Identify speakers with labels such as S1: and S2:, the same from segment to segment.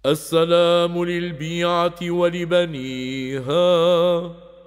S1: السلام للبيعة ولبنيها.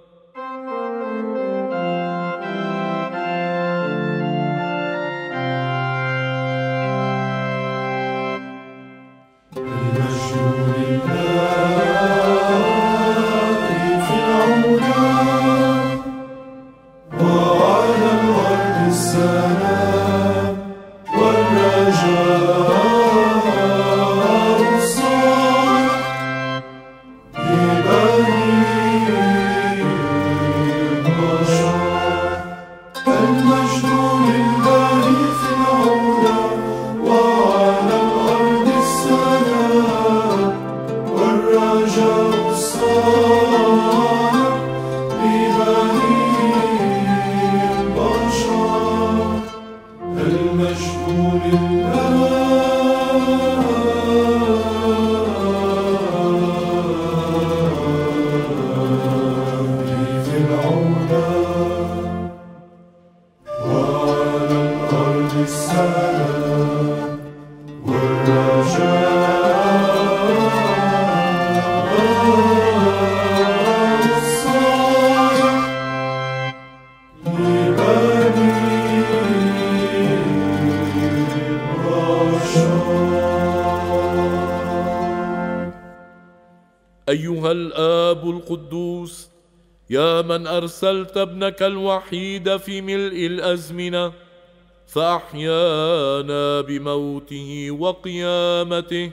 S1: أيها الآب القدوس، يا من أرسلت ابنك الوحيد في ملء الأزمنة فأحيانا بموته وقيامته،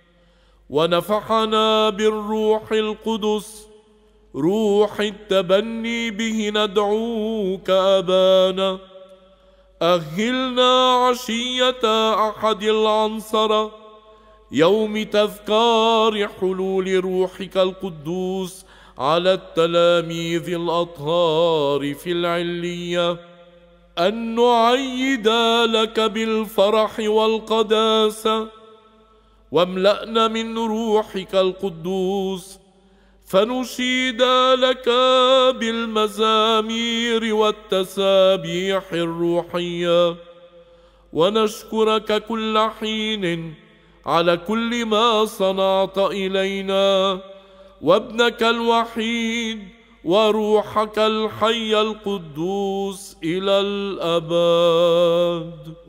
S1: ونفحنا بالروح القدس روح التبني به ندعوك أبانا، أهلنا عشية أحد العنصرة يوم تذكار حلول روحك القدوس على التلاميذ الأطهار في العلية، أن نعيد لك بالفرح والقداسة، واملأنا من روحك القدوس فنشيد لك بالمزامير والتسابيح الروحية، ونشكرك كل حين على كل ما صنعت إلينا، وابنك الوحيد وروحك الحي القدوس إلى الأبد.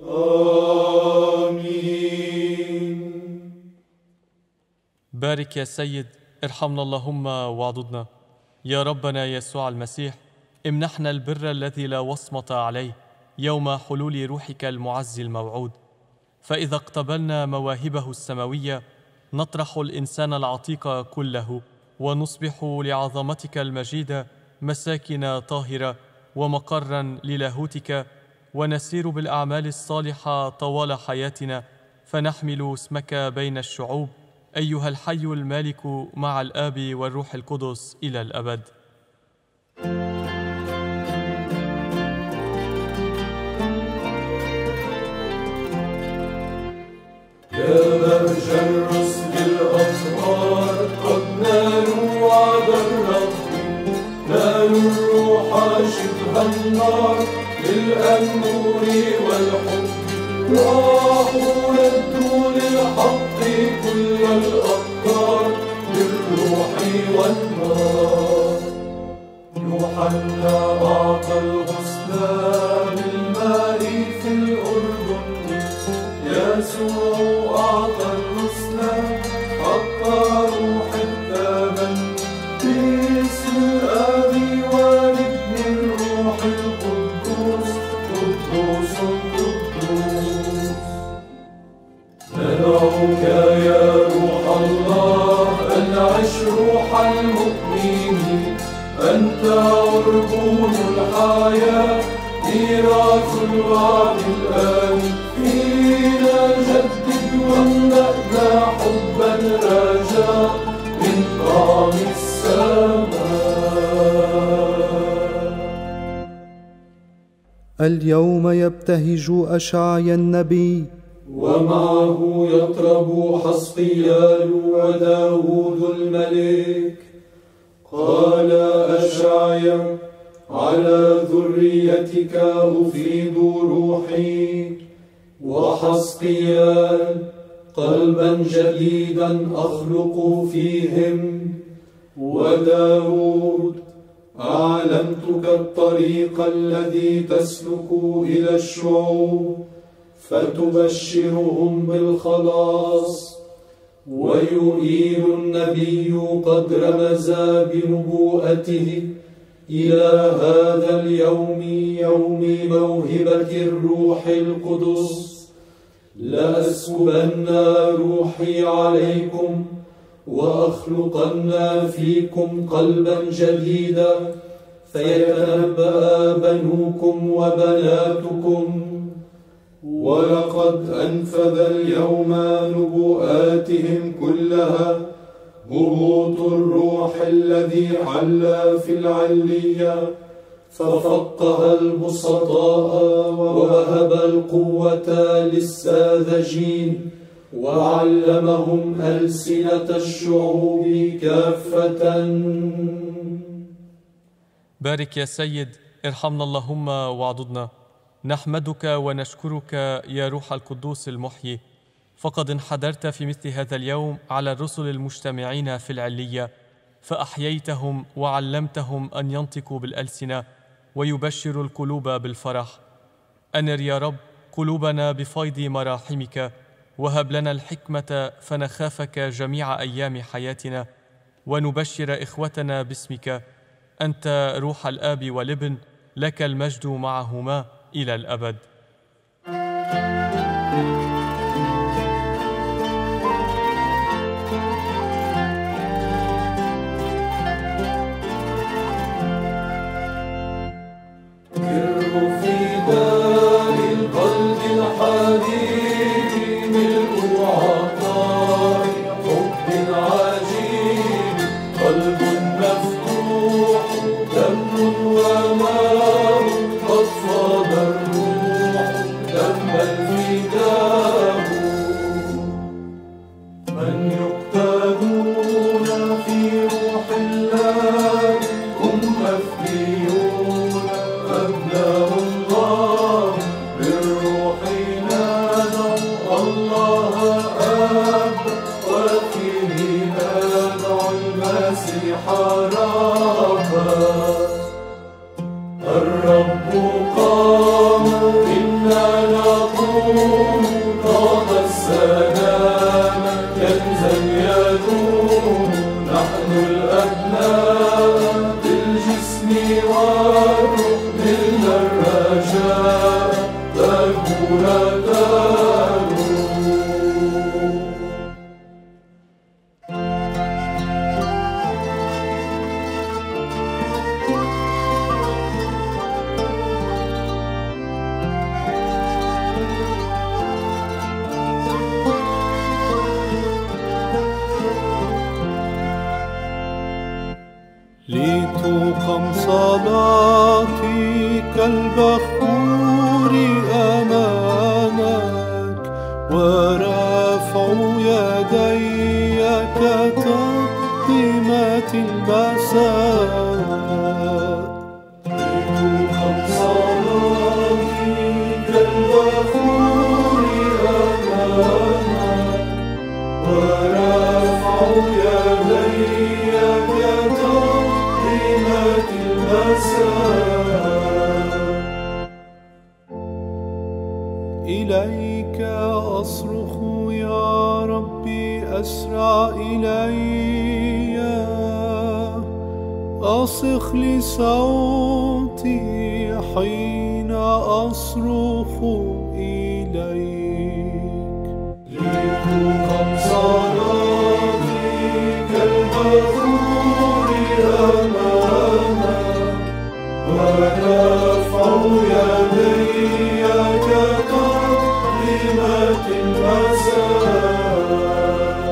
S2: آمين.
S3: بارك يا سيد، ارحمنا اللهم واعضدنا. يا ربنا يسوع المسيح، امنحنا البر الذي لا وصمة عليه يوم حلول روحك المعز الموعود، فإذا اقتبلنا مواهبه السماوية نطرح الإنسان العتيق كله، ونصبح لعظمتك المجيدة مساكن طاهرة ومقرا للاهوتك، ونسير بالأعمال الصالحة طوال حياتنا، فنحمل اسمك بين الشعوب أيها الحي المالك مع الآب والروح القدس إلى الأبد.
S2: يا بهج الرسل الأطهار قد نالوا وعد الرب، نالوا الروح شبه النار للأنور والحب، راحوا يدوا للحق كل الأقطار بالروح والنار. يوحنا أعطى الغسل بالماء في الأردن، يسوع أعطى الرسل حق روح التبني، باسم الآب والابن الروح القدوس، قدوس قدوس. ندعوك يا روح الله أنعش روح المؤمنين، أنت عربون الحياة ميراث الوعد الآمن، فينا جدد واملأنا حبا رجاء من طعم السماء.
S4: اليوم يبتهج أشعيا النبي،
S2: ومعه يطرب حسقيال وداود الملك. قال أشعيا على ذريتك أفيض روحي، وحسقيال قلبا جديدا أخلق فيهم. وداود أعلمتك الطريق الذي تسلك إلى الشعوب فتبشرهم بالخلاص. ويؤيل النبي قد رمز بنبوءته إلى هذا اليوم، يوم موهبة الروح القدس. لأسكبن روحي عليكم وأخلقن فيكم قلبا جديدا فيتنبأ بنوكم وبناتكم. ولقد أنفذ اليوم نبوءاتهم كلها هبوط الروح الذي حل في العلية، ففقه البسطاء ووهب القوة للساذجين وعلمهم ألسنة الشعوب كافة.
S3: بارك يا سيد، ارحمنا اللهم واعضدنا. نحمدك ونشكرك يا روح القدوس المحيي، فقد انحدرت في مثل هذا اليوم على الرسل المجتمعين في العلية، فأحييتهم وعلمتهم أن ينطقوا بالألسنة ويبشروا القلوب بالفرح. أنر يا رب قلوبنا بفيض مراحمك، وهب لنا الحكمة فنخافك جميع أيام حياتنا، ونبشر إخوتنا باسمك. أنت روح الآب والابن، لك المجد معهما إلى الأبد.
S4: لتقم صلاتي كالبخور أمامك، ورفع يدي كتقدمة المساء. لتقم صلاتي كالبخور أمامك، ورفع يدي إليك أصرخ يا ربي، أسرع إلي، أصخ لصوتي حين أصرخ إليك. لتقم صلاتي كالبخور أمامك، ورفع يدي كتقدمة المساء.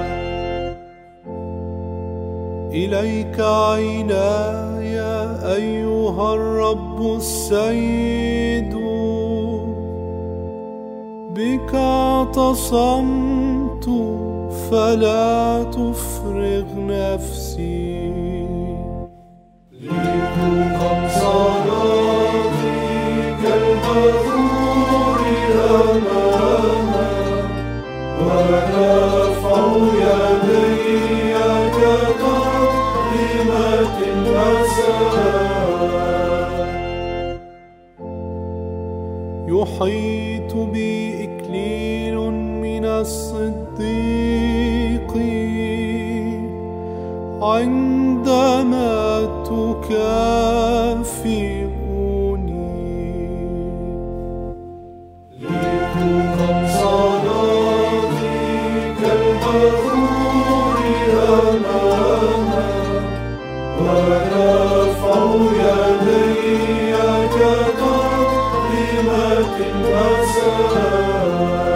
S4: إليك عيناي أيها الرب السيد، بك اعتصمت فلا تفرغ نفسي. لتقم صلاتي كالبخور أمامك، يحيط بي إكليل من الصديق عندما تكافئني.
S2: لتقم صلاتي كالبخور أمامك ونرفع يدي كتقدمة المساء.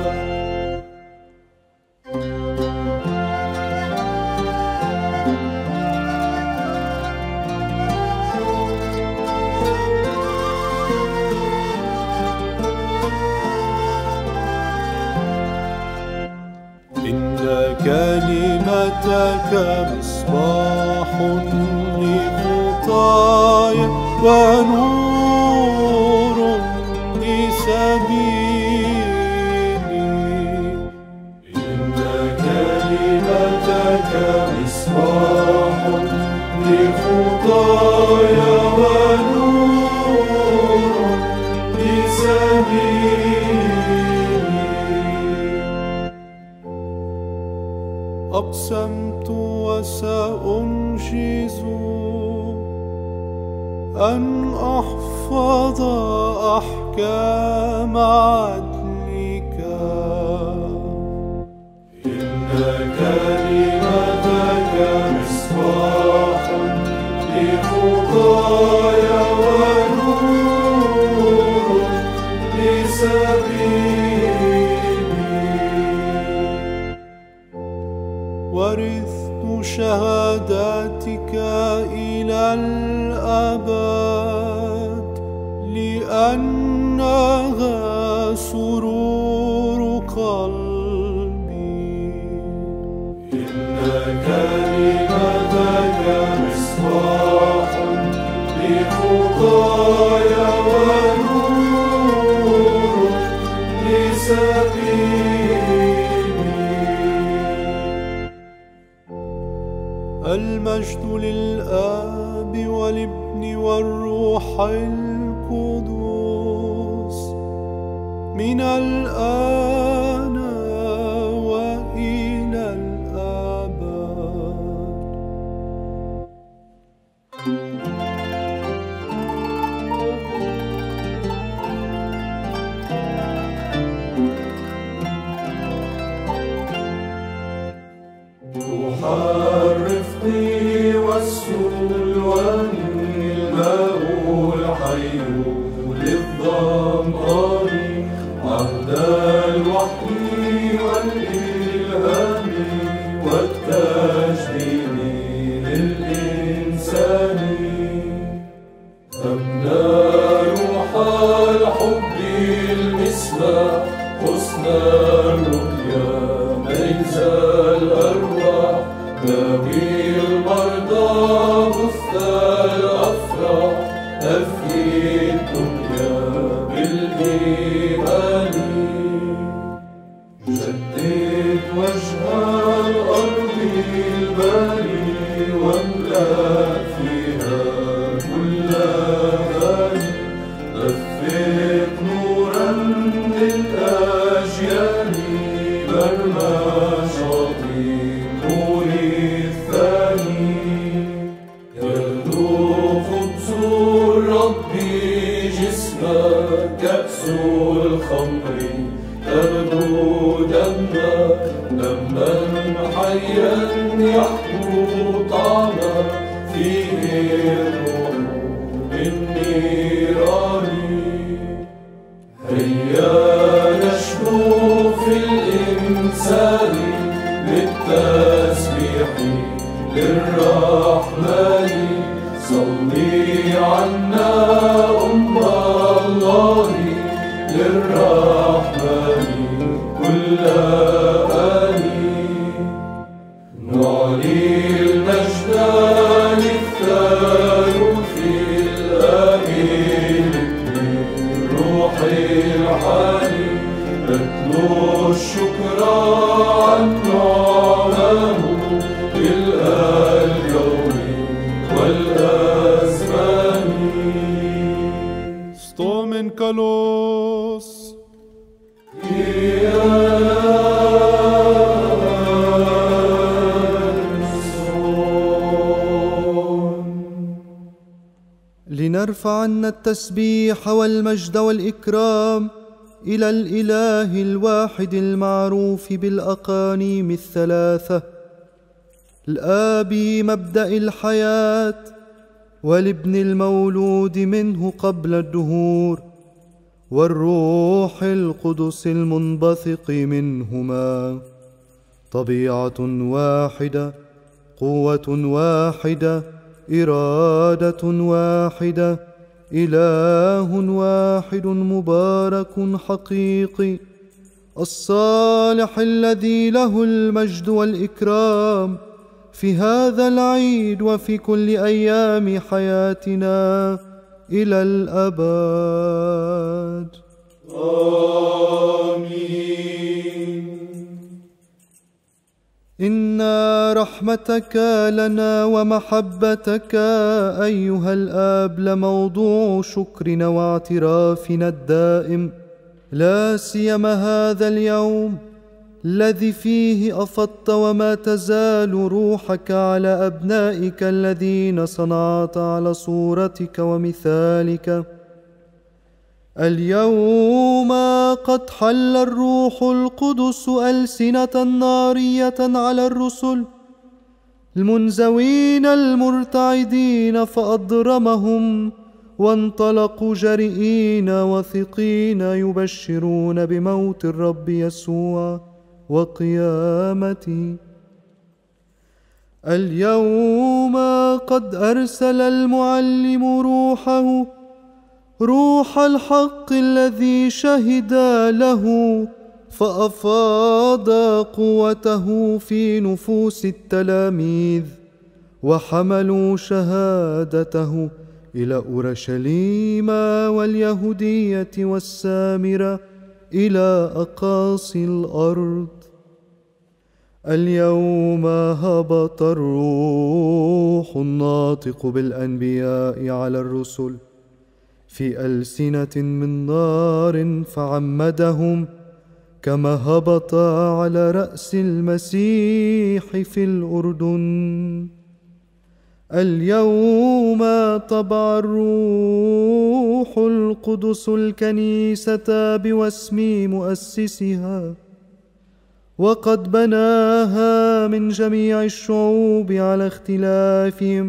S4: كلمتك مصباح لخطاي ونور لسبيلي.
S2: إن كلمتك مصباح لخطاي ونور لسبيلي.
S4: أقسمت وسأنجز أن أحفظ أحكام عدلك.
S2: إن كلمتك مصباح لخطاي ونور لسبيلي.
S4: ورثت شهاداتك إلى الأبد لأنها سرور قلبي.
S2: إن كلمتك مصباح لخطاي ونور لسبيلي.
S4: المجد للآب والابن والروح القدس من الآن وإلى الأبد.
S2: حرفني والسلوان الماء الحي للظمآن عهد الوحي والإلهام والتجديد للإنسان. أبنى روح الحب المسمى حسن الرؤيا ميز الأرواح داوي المرضى بث الأفراح أفي الدنيا بالإيمان. جدد وجه الأرض الباري واملأ فيها كل غالي. أفق نورا للأجيال برمجة النور الثاني. يغدو خبز الرب جسما كأس الخمر تغدو دما حيا يحكو طعما فيه الروح من نيران. هيا نشدو في الإنسان بالتسبيح للرحمن. صلي عنا أم الله للرحمن كل آن. نعلي المجد للثالوث الآمين بالروح الحالي. نتلو الشكر عن نعمه بالآل يوم
S4: ارفع عنا التسبيح والمجد والإكرام إلى الإله الواحد المعروف بالأقانيم الثلاثة، الآب مبدأ الحياة، والابن المولود منه قبل الدهور، والروح القدس المنبثق منهما، طبيعة واحدة، قوة واحدة، إرادة واحدة، إله واحد مبارك حقيقي، الصالح الذي له المجد والإكرام في هذا العيد وفي كل أيام حياتنا إلى الأبد.
S2: آمين.
S4: إن رحمتك لنا ومحبتك أيها الآب لموضوع شكرنا واعترافنا الدائم، لا سيما هذا اليوم الذي فيه أفضت وما تزال روحك على أبنائك الذين صنعت على صورتك ومثالك. اليوم قد حل الروح القدس ألسنة نارية على الرسل المنزوين المرتعدين، فأضرمهم وانطلقوا جريئين واثقين يبشرون بموت الرب يسوع وقيامته. اليوم قد أرسل المعلم روحه، روح الحق الذي شهد له، فأفاض قوته في نفوس التلاميذ، وحملوا شهادته إلى أورشليم واليهودية والسامرة إلى أقاصي الأرض. اليوم هبط الروح الناطق بالأنبياء على الرسل في ألسنة من نار فعمدهم، كما هبط على رأس المسيح في الأردن. اليوم طبع الروح القدس الكنيسة بواسم مؤسسها، وقد بناها من جميع الشعوب على اختلافهم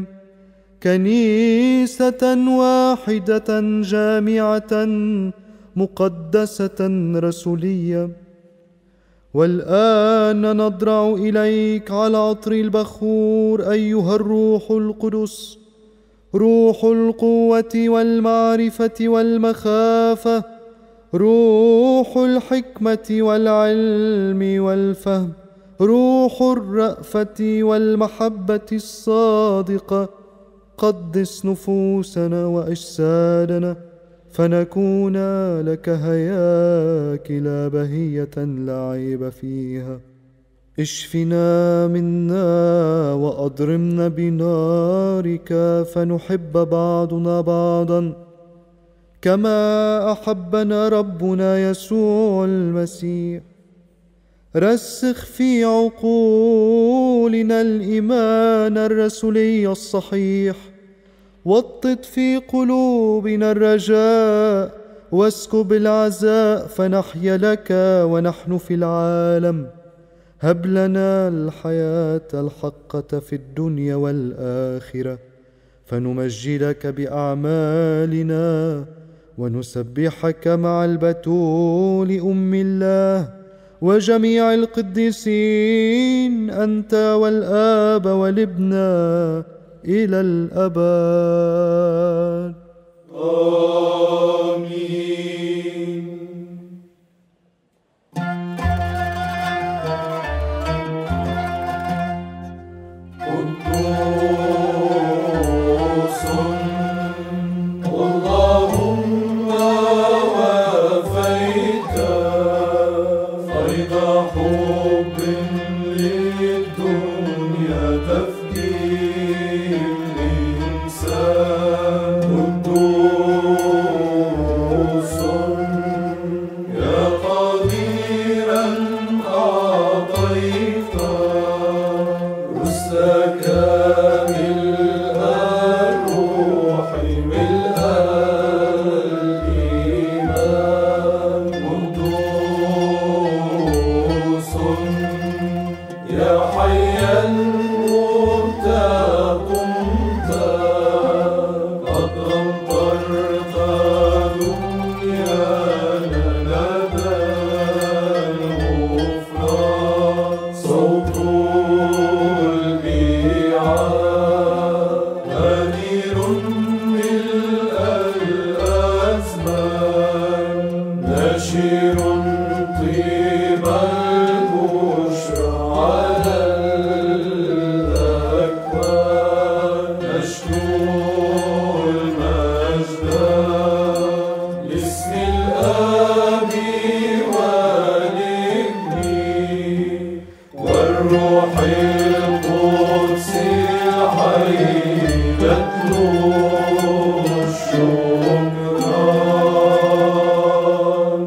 S4: كنيسة واحدة جامعة مقدسة رسولية. والآن نضرع إليك على عطر البخور أيها الروح القدس، روح القوة والمعرفة والمخافة، روح الحكمة والعلم والفهم، روح الرأفة والمحبة الصادقة، قدس نفوسنا وأجسادنا فنكون لك هياكل بهية لا عيب فيها. اشفنا منا وأضرمنا بنارك فنحب بعضنا بعضا كما أحبنا ربنا يسوع المسيح. رسخ في عقولنا الإيمان الرسولي الصحيح، وطد في قلوبنا الرجاء، واسكب العزاء فنحيا لك ونحن في العالم. هب لنا الحياة الحقة في الدنيا والآخرة، فنمجدك بأعمالنا ونسبحك مع البتول أم الله وجميع القديسين، أنت والآب والابن إلى الأبد.
S2: آمين. قدوس اللهم وافيت فيض حب للدنيا تفدي الإنسان. قدوس يا قديرا أعطيت رسلك ملء الروح ملء حيا مرتقمت قد أمطرت دنيانا لدى الغفران صوت البيعات غدير ملء الأزمان نشير طيب البشرى على الأكوان نشكو المجد لاسم الآب والابن والروح القدس الحي نتلو الشكران.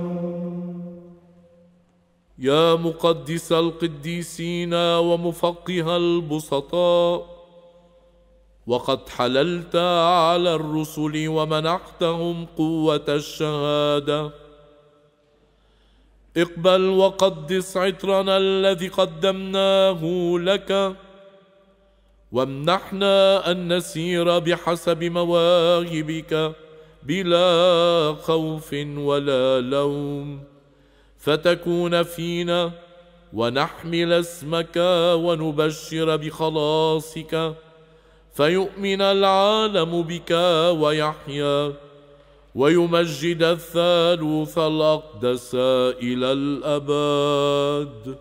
S1: يا مقدس القديسين ومفقه البسطاء، وقد حللت على الرسل ومنحتهم قوة الشهادة، اقبل وقدس عطرنا الذي قدمناه لك، وامنحنا أن نسير بحسب مواهبك بلا خوف ولا لوم، فتكون فينا ونحمل اسمك ونبشر بخلاصك، فيؤمن العالم بك ويحيا ويمجد الثالوث الأقدس إلى الأبد.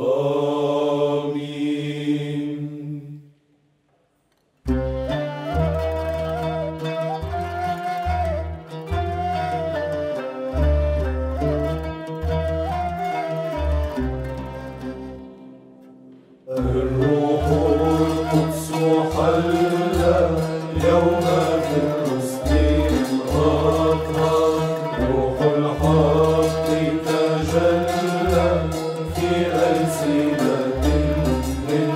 S2: آمين. الروح القدس حل اليوم في الرسل الأطهار، روح الحق تجلى في ألسنة من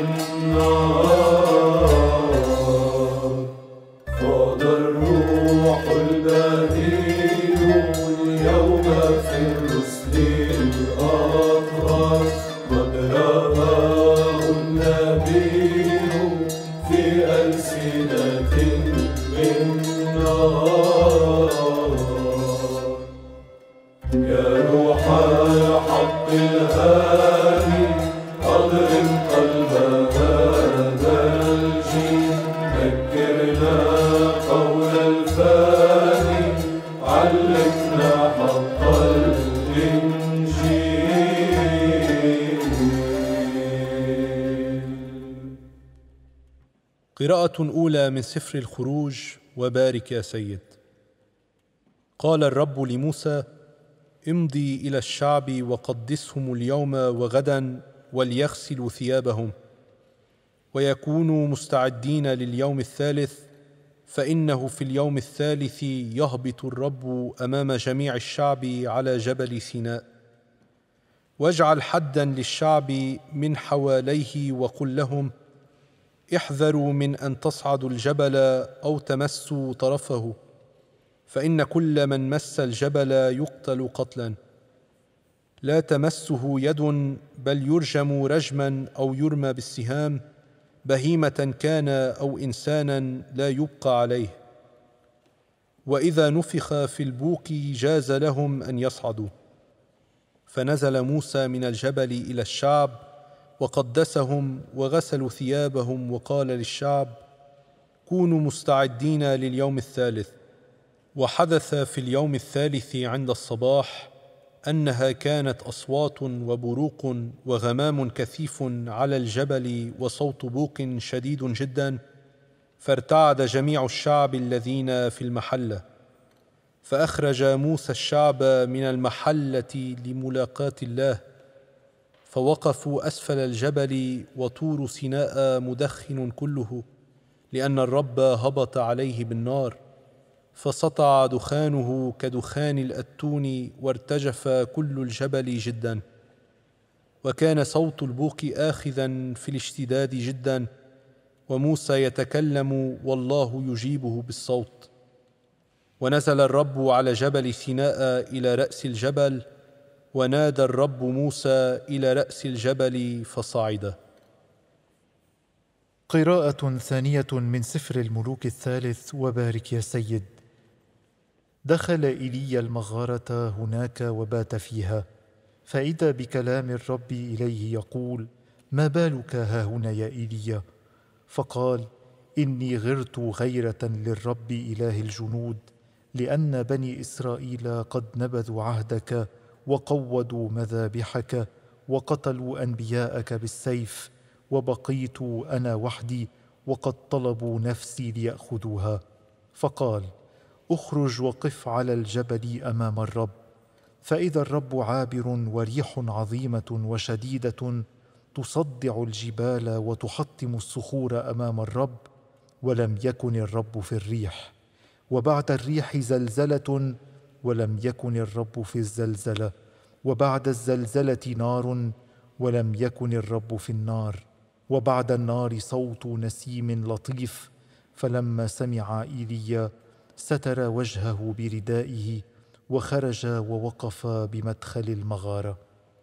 S2: نار، فاض الروح البديع اليوم في الرسل الأطهار، قد رآه النبي في ألسنة من نار. يا روح الحق الهادي أضرم قلب هذا الجيل، ذكرنا قول الفاني، علمنا حق الإنجيل.
S5: قراءة أولى من سفر الخروج. وبارك يا سيد. قال الرب لموسى: امضي إلى الشعب وقدسهم اليوم وغدا، وليغسلوا ثيابهم ويكونوا مستعدين لليوم الثالث، فإنه في اليوم الثالث يهبط الرب أمام جميع الشعب على جبل سيناء. واجعل حدا للشعب من حواليه وقل لهم: احذروا من أن تصعدوا الجبل أو تمسوا طرفه، فإن كل من مس الجبل يقتل قتلا. لا تمسه يد، بل يرجم رجما أو يرمى بالسهام، بهيمة كان أو إنسانا لا يبقى عليه. وإذا نفخ في البوق جاز لهم أن يصعدوا. فنزل موسى من الجبل إلى الشعب وقدسهم وغسلوا ثيابهم، وقال للشعب: كونوا مستعدين لليوم الثالث. وحدث في اليوم الثالث عند الصباح أنها كانت أصوات وبروق وغمام كثيف على الجبل وصوت بوق شديد جدا، فارتعد جميع الشعب الذين في المحلة. فأخرج موسى الشعب من المحلة لملاقاة الله، فوقفوا أسفل الجبل وطور سيناء مدخن كله، لأن الرب هبط عليه بالنار، فسطع دخانه كدخان الأتون، وارتجف كل الجبل جدا. وكان صوت البوق آخذا في الاشتداد جدا، وموسى يتكلم والله يجيبه بالصوت. ونزل الرب على جبل سيناء إلى رأس الجبل، ونادى الرب موسى إلى رأس الجبل فصعد.
S6: قراءة ثانية من سفر الملوك الثالث. وبارك يا سيد. دخل إيليا المغارة هناك وبات فيها، فإذا بكلام الرب إليه يقول: ما بالك هاهنا يا إيليا؟ فقال: إني غرت غيرة للرب إله الجنود، لأن بني إسرائيل قد نبذوا عهدك وقودوا مذابحك وقتلوا أنبياءك بالسيف، وبقيت أنا وحدي وقد طلبوا نفسي ليأخذوها. فقال: اخرج وقف على الجبل أمام الرب. فإذا الرب عابر وريح عظيمة وشديدة تصدع الجبال وتحطم الصخور أمام الرب، ولم يكن الرب في الريح. وبعد الريح زلزلة، ولم يكن الرب في الزلزلة. وبعد الزلزلة نار، ولم يكن الرب في النار. وبعد النار صوت نسيم لطيف. فلما سمع إيليا ستر وجهه بردائه وخرج ووقف بمدخل المغارة.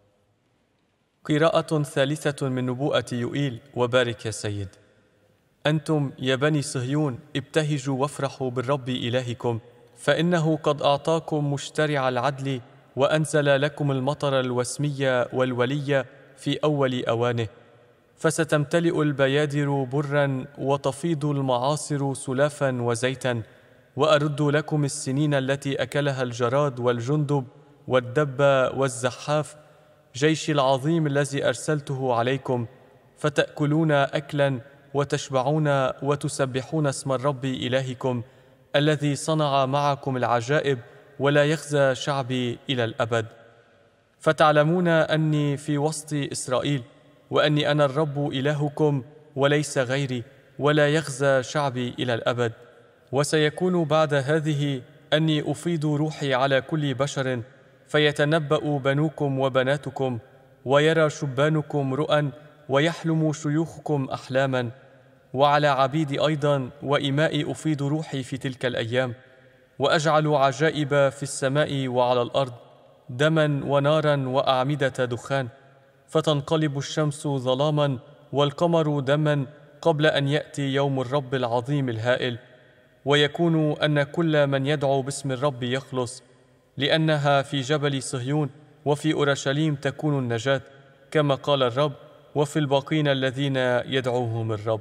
S3: قراءة ثالثة من نبوءة يوئيل. وبارك يا سيد. أنتم يا بني صهيون ابتهجوا وافرحوا بالرب إلهكم، فإنه قد أعطاكم مشترع العدل، وأنزل لكم المطر الوسمي والولي في أول أوانه. فستمتلئ البيادر برا، وتفيض المعاصر سلافا وزيتا، وأرد لكم السنين التي أكلها الجراد والجندب والدب والزحاف، جيشي العظيم الذي أرسلته عليكم، فتأكلون أكلا وتشبعون وتسبحون اسم الرب إلهكم الذي صنع معكم العجائب، ولا يخزى شعبي إلى الأبد. فتعلمون أني في وسط إسرائيل، وأني أنا الرب إلهكم وليس غيري، ولا يخزى شعبي إلى الأبد. وسيكون بعد هذه أني أفيض روحي على كل بشر، فيتنبأ بنوكم وبناتكم، ويرى شبانكم رؤى، ويحلم شيوخكم أحلاما. وعلى عبيدي أيضا وإمائي أفيض روحي في تلك الأيام، وأجعل عجائب في السماء وعلى الأرض، دما ونارا وأعمدة دخان، فتنقلب الشمس ظلاما والقمر دما قبل أن يأتي يوم الرب العظيم الهائل. ويكون أن كل من يدعو باسم الرب يخلص، لأنها في جبل صهيون وفي أورشليم تكون النجاة، كما قال الرب، وفي الباقين الذين يدعوهم الرب.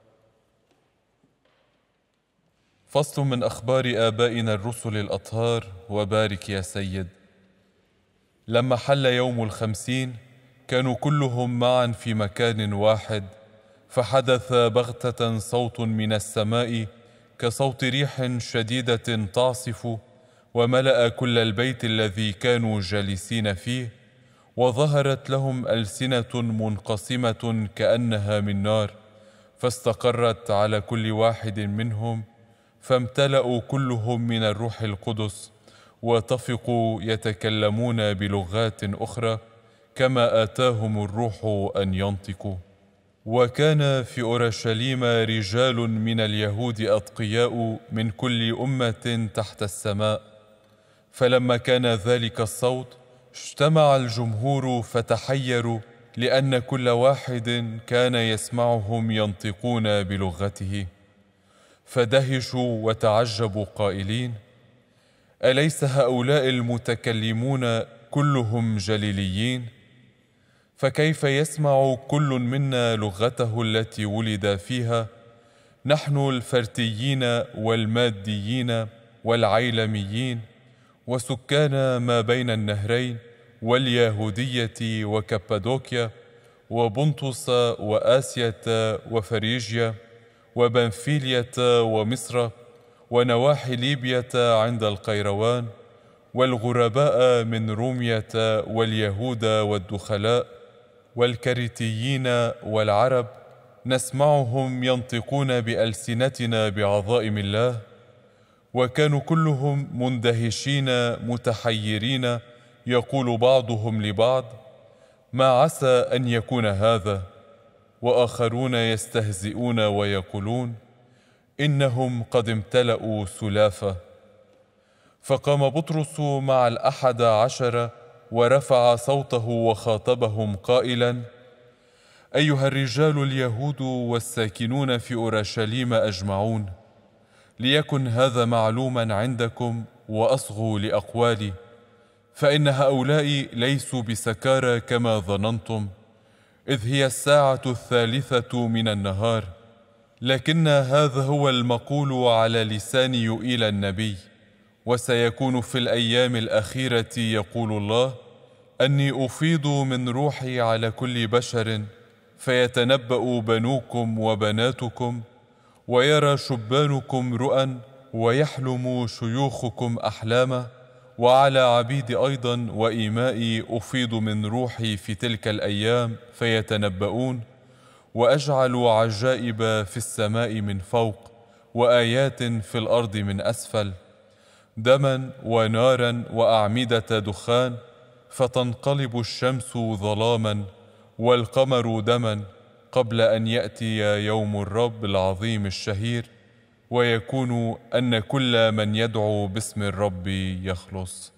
S7: فصل من أخبار آبائنا الرسل الأطهار. وبارك يا سيد. لما حل يوم 50 كانوا كلهم معا في مكان واحد، فحدث بغتة صوت من السماء كصوت ريح شديدة تعصف، وملأ كل البيت الذي كانوا جالسين فيه، وظهرت لهم ألسنة منقسمة كأنها من نار، فاستقرت على كل واحد منهم، فامتلأوا كلهم من الروح القدس، وطفقوا يتكلمون بلغات أخرى كما آتاهم الروح أن ينطقوا. وكان في أورشليم رجال من اليهود أتقياء من كل أمة تحت السماء. فلما كان ذلك الصوت اجتمع الجمهور فتحيروا، لأن كل واحد كان يسمعهم ينطقون بلغته، فدهشوا وتعجبوا قائلين: أليس هؤلاء المتكلمون كلهم جليليين؟ فكيف يسمع كل منا لغته التي ولد فيها، نحن الفرتيين والماديين والعيلميين وسكان ما بين النهرين واليهودية وكبادوكيا وبنطس وآسية وفريجيا وبنفيلية ومصر ونواحي ليبية عند القيروان، والغرباء من رومية واليهود والدخلاء والكريتيين والعرب، نسمعهم ينطقون بألسنتنا بعظائم الله. وكانوا كلهم مندهشين متحيرين، يقول بعضهم لبعض: ما عسى أن يكون هذا؟ وآخرون يستهزئون ويقولون: إنهم قد امتلأوا سلافة. فقام بطرس مع 11 ورفع صوته وخاطبهم قائلا: أيها الرجال اليهود والساكنون في أورشليم أجمعون، ليكن هذا معلوما عندكم وأصغوا لأقوالي، فإن هؤلاء ليسوا بسكارى كما ظننتم، إذ هي الساعة 3 من النهار، لكن هذا هو المقول على لسان يوئيل النبي. وسيكون في الأيام الأخيرة يقول الله أني أفيض من روحي على كل بشر، فيتنبأ بنوكم وبناتكم، ويرى شبانكم رؤى، ويحلم شيوخكم أحلاما، وعلى عبيدي أيضا وإمائي أفيض من روحي في تلك الأيام فيتنبؤون، وأجعل عجائب في السماء من فوق، وآيات في الأرض من أسفل، دما ونارا وأعمدة دخان، فتنقلب الشمس ظلاما والقمر دما قبل أن يأتي يوم الرب العظيم الشهير، ويكون أن كل من يدعو باسم الرب يخلص.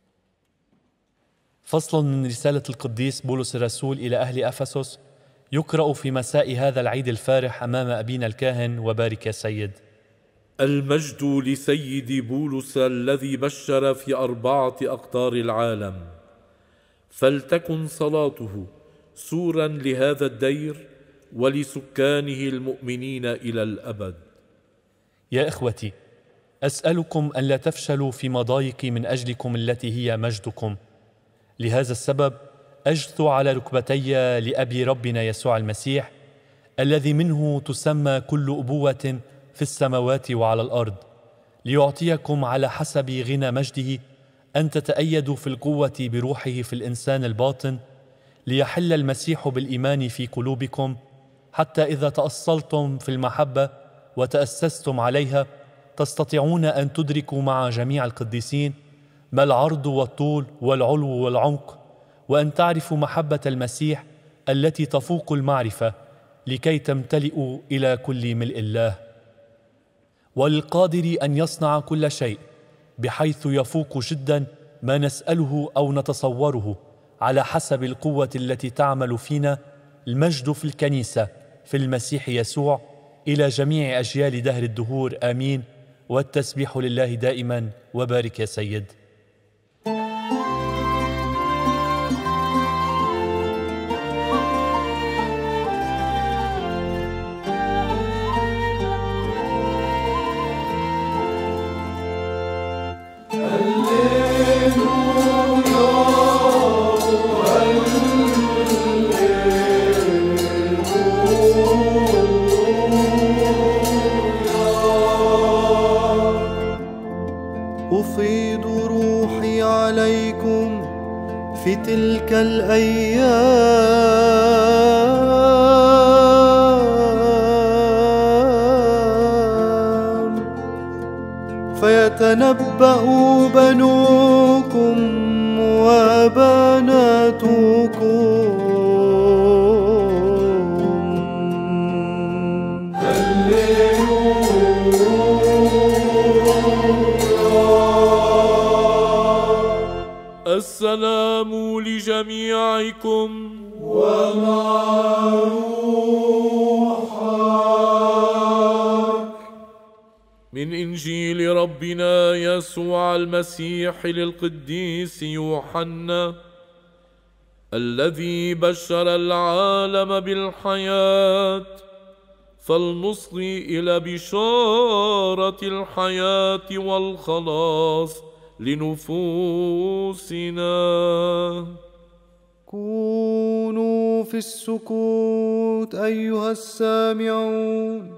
S3: فصل من رسالة القديس بولس الرسول إلى أهل أفسس، يقرأ في مساء هذا العيد الفارح أمام أبينا الكاهن وبارك يا سيد.
S1: المجد لسيد بولس الذي بشر في 4 أقطار العالم، فلتكن صلاته سورا لهذا الدير ولسكانه المؤمنين إلى الأبد.
S3: يا إخوتي، أسألكم أن لا تفشلوا في مضايقي من أجلكم التي هي مجدكم. لهذا السبب أجثو على ركبتي لأبي ربنا يسوع المسيح، الذي منه تسمى كل أبوة في السماوات وعلى الأرض، ليعطيكم على حسب غنى مجده أن تتأيدوا في القوة بروحه في الإنسان الباطن، ليحل المسيح بالإيمان في قلوبكم، حتى إذا تأصلتم في المحبة وتأسستم عليها تستطيعون أن تدركوا مع جميع القديسين ما العرض والطول والعلو والعمق، وأن تعرفوا محبة المسيح التي تفوق المعرفة، لكي تمتلئوا إلى كل ملء الله. والقادر أن يصنع كل شيء بحيث يفوق جدا ما نسأله أو نتصوره، على حسب القوة التي تعمل فينا، المجد في الكنيسة في المسيح يسوع إلى جميع أجيال دهر الدهور، آمين. والتسبيح لله دائما. وبارك يا سيد.
S4: أفيض روحي عليكم في تلك الأيام، فيتنبأ بنوكم وبناتكم.
S1: السلام لجميعكم
S2: ومع روحك.
S1: من إنجيل ربنا يسوع المسيح للقديس يوحنا الذي بشر العالم بالحياة، فلنصغي إلى بشارة الحياة والخلاص لنفوسنا.
S4: كونوا في السكوت أيها السامعون،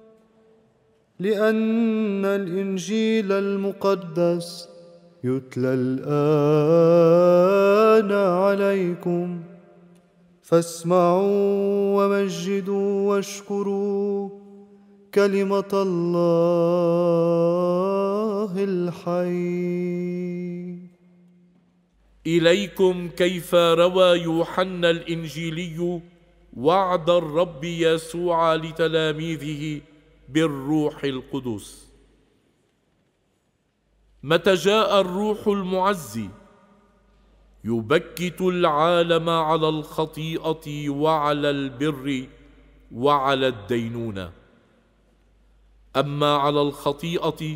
S4: لأن الإنجيل المقدس يتلى الآن عليكم، فاسمعوا ومجدوا واشكروا كلمة الله الحي.
S1: إليكم كيف روى يوحنا الإنجيلي وعد الرب يسوع لتلاميذه بالروح القدس. متى جاء الروح المعزي يبكت العالم على الخطيئة وعلى البر وعلى الدينونة. أما على الخطيئة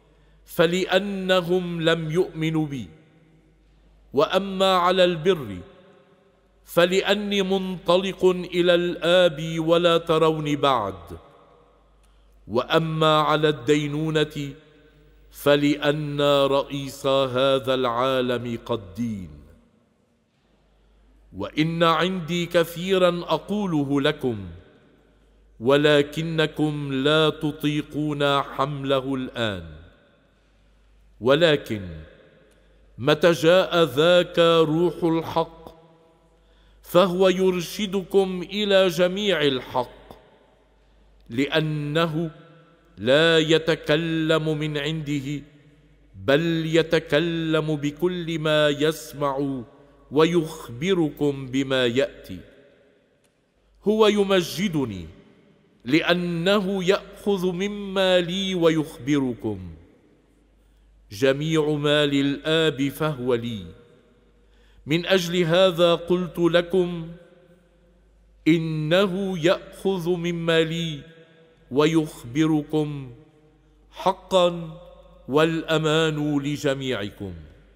S1: فلأنهم لم يؤمنوا بي، وأما على البر فلأني منطلق إلى الآب ولا تروني بعد، وأما على الدينونة فلأن رئيس هذا العالم قد دين. وإن عندي كثيرا أقوله لكم، ولكنكم لا تطيقون حمله الآن. ولكن متى جاء ذاك روح الحق فهو يرشدكم إلى جميع الحق، لأنه لا يتكلم من عنده، بل يتكلم بكل ما يسمع ويخبركم بما يأتي. هو يمجدني لأنه يأخذ مما لي ويخبركم. جميع ما للآب فهو لي. من أجل هذا قلت لكم إنه يأخذ مما لي ويخبركم حقا، والأمان لجميعكم.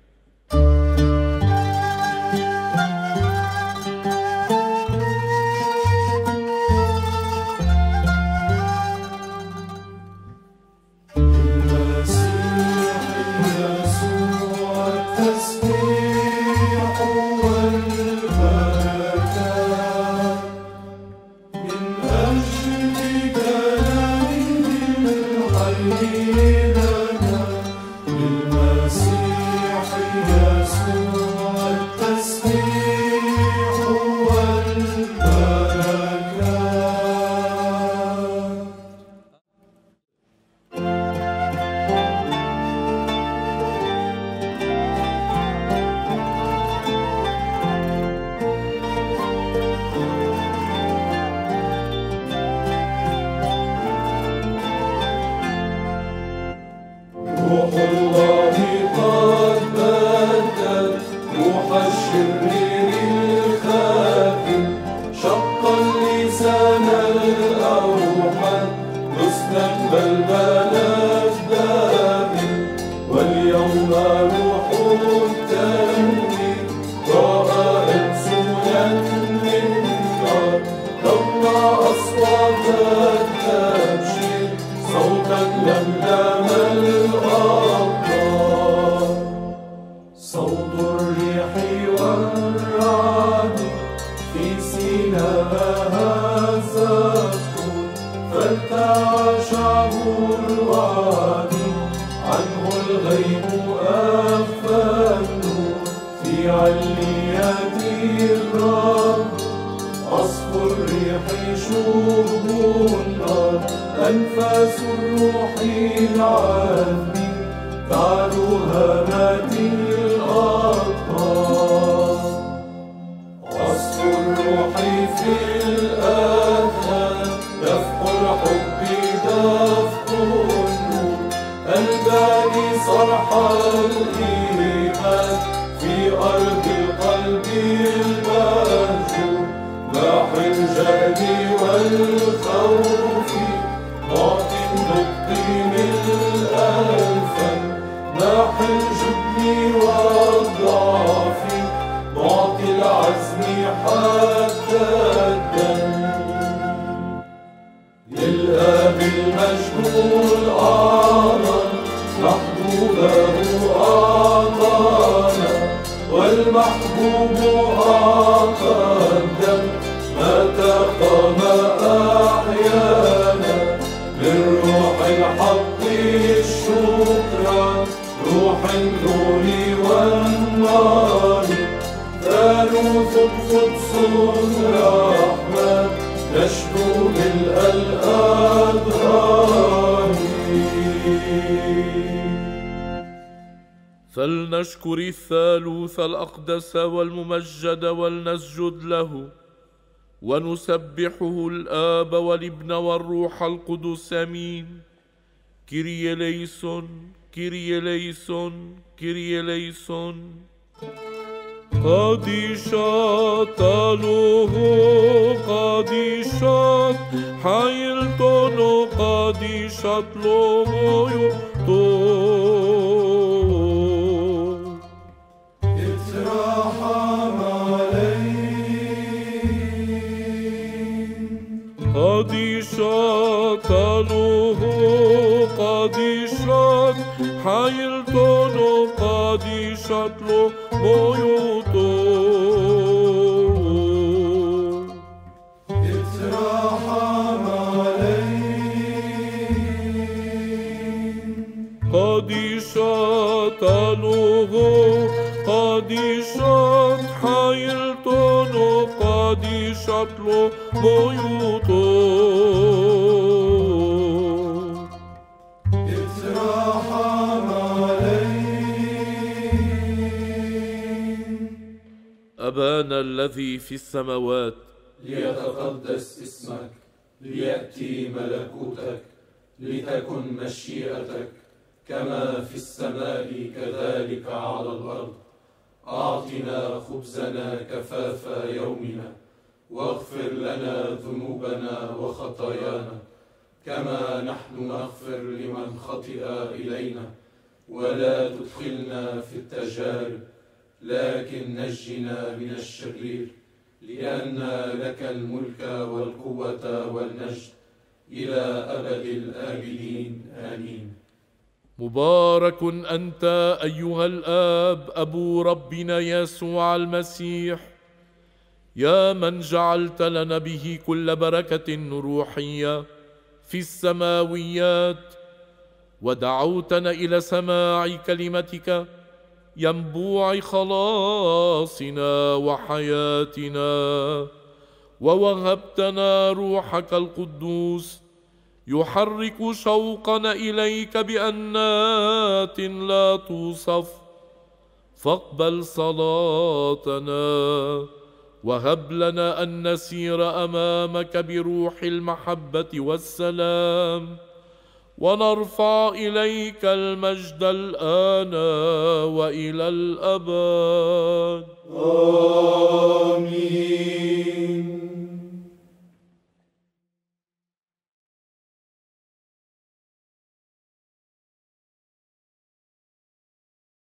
S1: فلنشكر الثالوث الأقدس والممجد ولنسجد له ونسبحه الآب والابن والروح القدس. آمين. كيريا ليسون كيريا ليسون كيريا ليسون. قديشات له قديشات حيلتونو قديشات له يطو
S2: اترحم عليهم
S1: قديشات له قديشات حيلتونو قديشات له يطو
S2: اترحم عليهم
S1: قديشات له قديشات حيلتونو قديشات له يطو
S2: اترحم عليهم
S1: أبانا الذي في السماوات
S2: ليتقدس اسمك ليأتي ملكوتك لتكن مشيئتك كما في السماء كذلك على الأرض أعطنا خبزنا كفاف يومنا واغفر لنا ذنوبنا وخطايانا كما نحن نغفر لمن خطئ إلينا ولا تدخلنا في التجارب لكن نجنا من الشرير لأن لك الملك والقوة والمجد إلى أبد الآبدين آمين.
S1: مبارك أنت أيها الآب أبو ربنا يسوع المسيح، يا من جعلت لنا به كل بركة روحية في السماويات، ودعوتنا إلى سماع كلمتك ينبوع خلاصنا وحياتنا، ووهبتنا روحك القدوس يحرك شوقنا إليك بأنات لا توصف. فاقبل صلاتنا وهب لنا أن نسير أمامك بروح المحبة والسلام، ونرفع إليك المجد الآن وإلى الأبد.
S2: آمين.